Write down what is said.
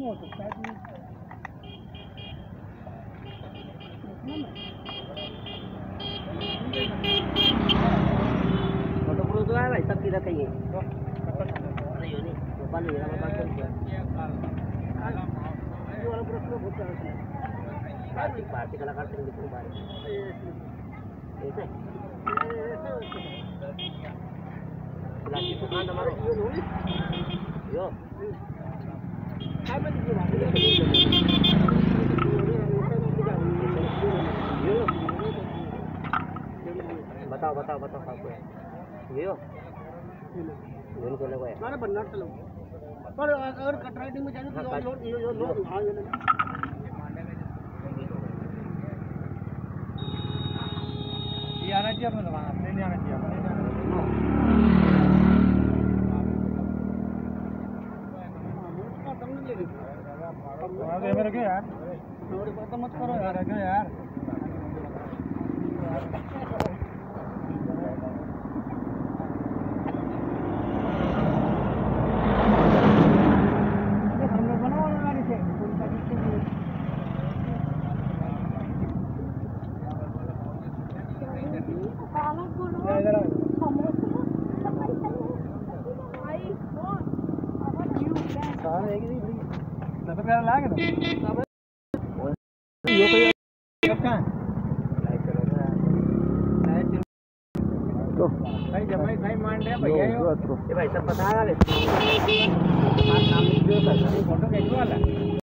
हो सकता है फोटो प्रूफ तो है भाई सब किधर कहिए नहीं नहीं मोबाइल मेरा मोबाइल चल गया ये वाला प्रश्न बहुत सारा है भारतीय कलाकार से लिखूं बारे ऐसे प्लास्टिक दुकान हमारो यो काय म्हणजे बताओ बताओ बताओ आपको ये हो लोन को लगवाया मारे बनना चलो पर अगर कट राइडिंग में जाने तो लोन हां ये आना चाहिए अपने वहां नहीं आना चाहिए मेरे यार मत करो यार यार भाई सब पता है फोटो कैसे वाला